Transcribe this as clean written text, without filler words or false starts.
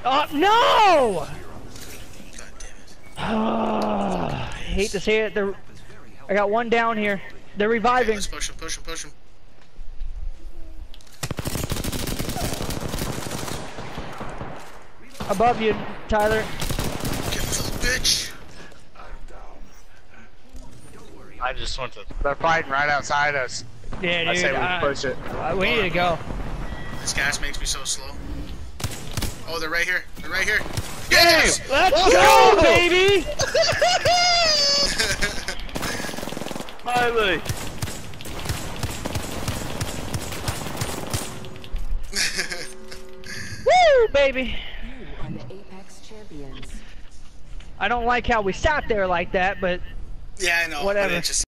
Oh no! God damn it. I hate to say it. I got one down here. They're reviving. Okay, let's push him, push him, push him. Above you, Tyler. Get this bitch. I just went to. They're fighting right outside us. Yeah, dude. I say we push it. We need to go. This gas makes me so slow. Oh, they're right here. They're right here. Yes! Let's go, baby! Finally. Woo, baby! You are the Apex champions. I don't like how we sat there like that, but Yeah, I know. whatever. But it just